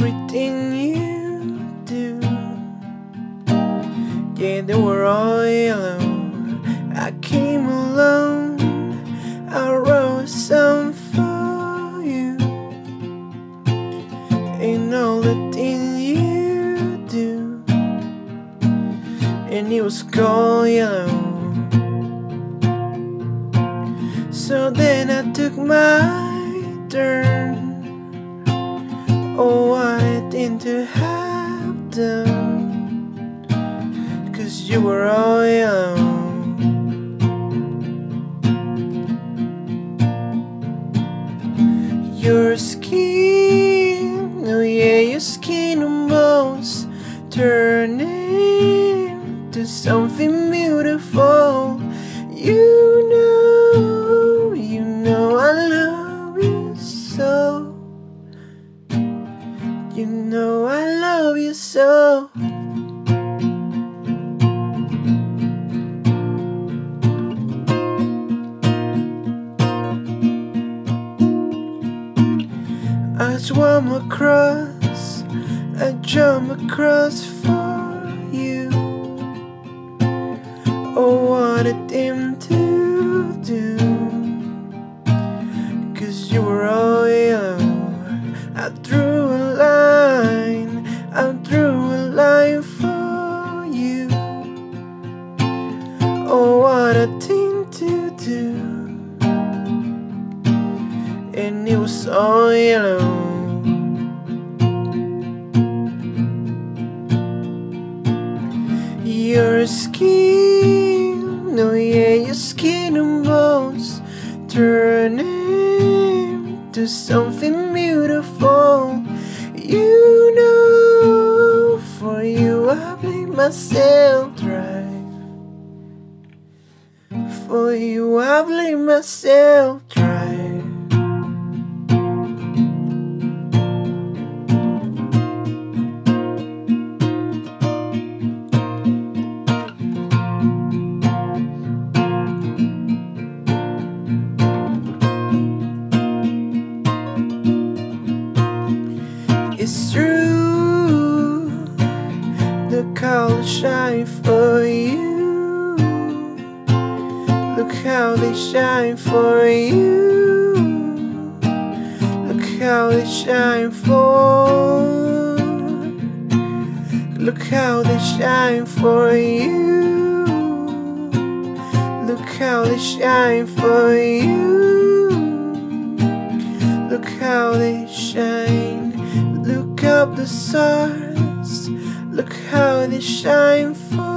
everything you do. Yeah, they were all yellow. I came alone. I wrote a song for you. And all the things you do. And it was called Yellow. So then I took my turn. Oh, I didn't have done, 'cause you were all yellow. Your skin, oh yeah, your skin almost turned into something beautiful. You know I love you so. You know I love you so. I swam across, I jump across for you. Oh, what a thing to do, 'cause you were all yellow. I drew a line for you. Oh, what a thing to do. And it was all yellow. Your skin, oh yeah, your skin almost turned into something beautiful. You know, for you I bleed myself dry. For you I bleed myself dry. It's true, look how they shine for you. Look how they shine for you. Look how they shine for. Look how they shine for you. Look how they shine for you. Look how they shine. Look up the stars, look how they shine for